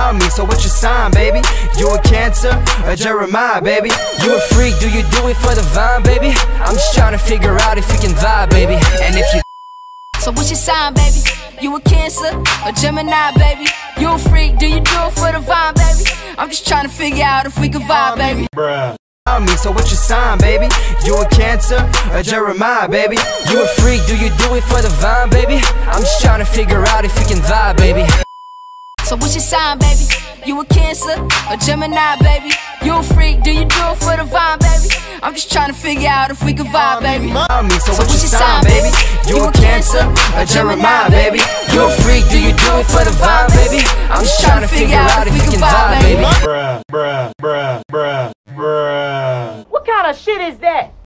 me, so what's your sign, baby? You a Cancer or Jeremiah, baby? You a freak, do you do it for the vibe, baby? I'm just trying to figure out if we can vibe, baby. And if you so what's your sign, baby? You a Cancer or Gemini, baby? You a freak, do you do it for the vibe, baby? I'm just trying to figure out if we can vibe, baby. Bruh. Me, so what's your sign, baby? You a Cancer or Jeremiah, baby? You a freak, do you do it for the vibe, baby? I'm just trying to figure out if we can vibe, baby. So what's your sign, baby? You a Cancer or Gemini, baby? You a freak, do you do it for the vibe, baby? I'm just trying to figure out if we can vibe, baby. Me, so what's your sign, baby? You a Cancer or Jeremiah, baby? You a freak, do you do it for the vibe, baby? I'm just trying to figure out if we can vibe, baby. Bruh. What kind of shit is that?